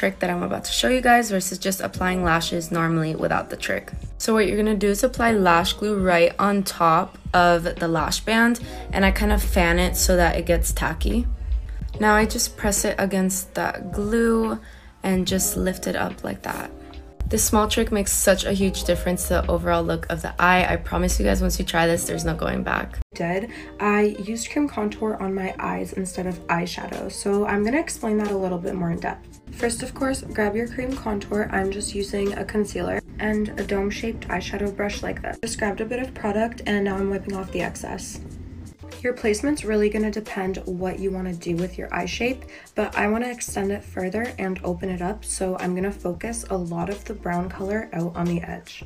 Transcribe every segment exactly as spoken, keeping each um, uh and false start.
trick that I'm about to show you guys versus just applying lashes normally without the trick. So what you're gonna do is apply lash glue right on top of the lash band, and I kind of fan it so that it gets tacky. Now I just press it against that glue and just lift it up like that. This small trick makes such a huge difference to the overall look of the eye. I promise you guys, once you try this, there's no going back. Did I used cream contour on my eyes instead of eyeshadow, so I'm gonna explain that a little bit more in depth. First, of course, grab your cream contour. I'm just using a concealer and a dome-shaped eyeshadow brush like this. Just grabbed a bit of product and now I'm wiping off the excess. Your placement's really going to depend what you want to do with your eye shape, but I want to extend it further and open it up, so I'm going to focus a lot of the brown color out on the edge.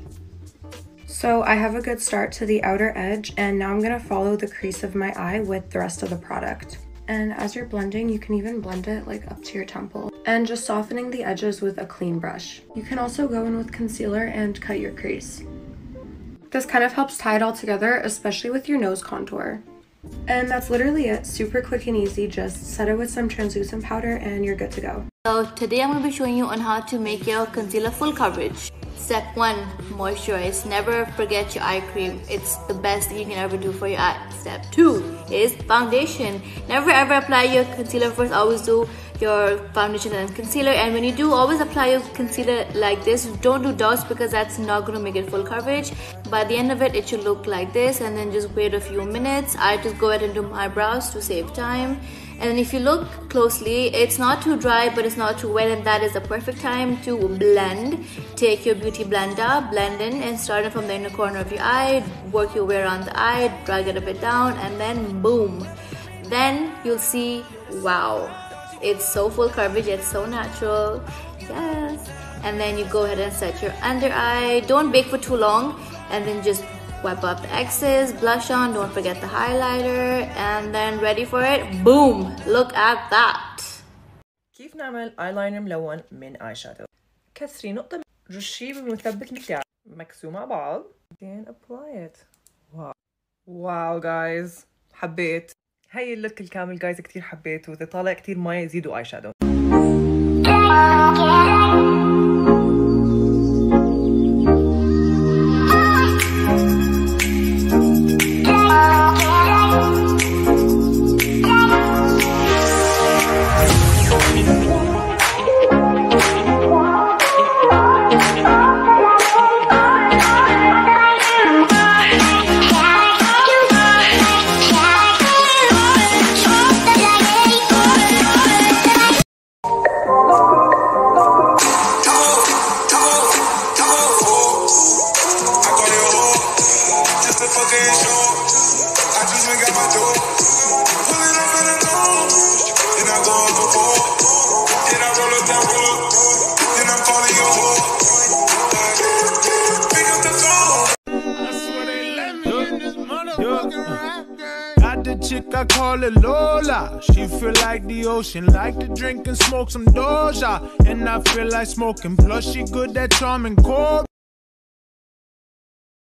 So I have a good start to the outer edge, and now I'm going to follow the crease of my eye with the rest of the product. And as you're blending, you can even blend it like up to your temple. And just softening the edges with a clean brush. You can also go in with concealer and cut your crease. This kind of helps tie it all together, especially with your nose contour. And that's literally it. Super quick and easy. Just set it with some translucent powder and you're good to go. So today I'm going to be showing you on how to make your concealer full coverage. Step one, moisturize. Never forget your eye cream. It's the best thing you can ever do for your eye. Step two is foundation. Never ever apply your concealer first. Always do your foundation and concealer, and when you do, always apply your concealer like this. Don't do dots because that's not going to make it full coverage. By the end of it, it should look like this, and then just wait a few minutes. I just go ahead and do my brows to save time. And then if you look closely, it's not too dry but it's not too wet, and that is the perfect time to blend. Take your beauty blender, blend in, and start it from the inner corner of your eye, work your way around the eye, drag it a bit down, and then boom. Then you'll see, wow, it's so full coverage, it's so natural. Yes. And then you go ahead and set your under eye. Don't bake for too long, and then just wipe up the excess, blush on, don't forget the highlighter, and then ready for it. Boom! Look at that. كيف نعمل ايلاينر ملون من اي شادو؟ كسري نقطة رشيه بمثبت الكتاب مكسو مع بعض then apply it. واو واو جايز، حبيت هي اللوك الكامل جايز، كتير حبيته. واذا طالع كتير ماي زيدوا اي شادو. Chick, I call her Lola. She feel like the ocean, like to drink and smoke some Doja. And I feel like smoking, plus she good at charming core.